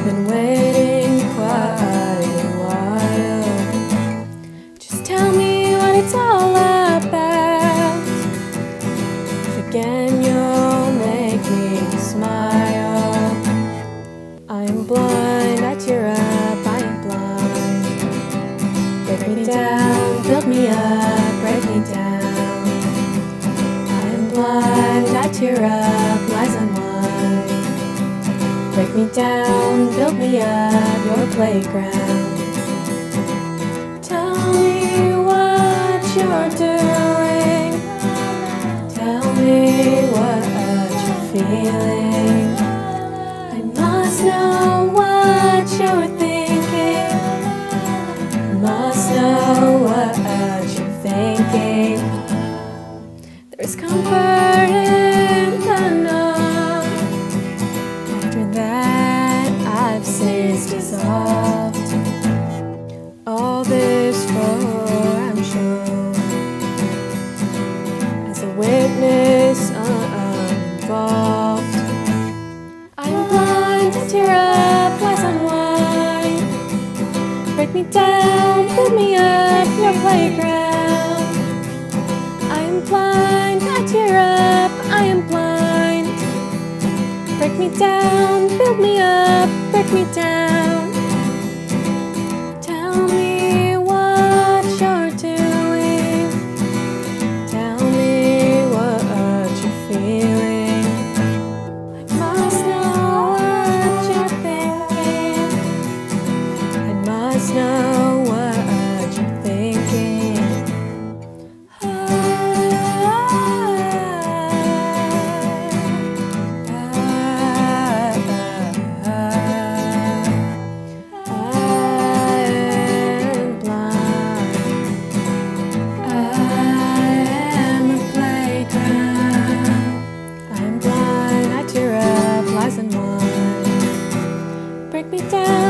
I've been waiting quite a while. Just tell me what it's all about. If again you'll make me smile. I am blind, I tear up, I am blind. Break me down, build me up, break me down. I am blind, I tear up, lies unwind. Break me down, build me up, your playground. Tell me what you're doing. Tell me what you're feeling. I must know what you're thinking. Must know what you're thinking. There's comfort in the known. After that, I've since dissolved. All this for I'm shown as a witness uninvolved. I'm blind, I tear up, lies unwind. Break me down, build me up, your playground. I am blind, I tear up, I am blind. Break me down, build me up, break me down. Tell me what you're doing. Tell me what you're feeling. I must know what you're thinking. I must know what you're thinking. Break me down.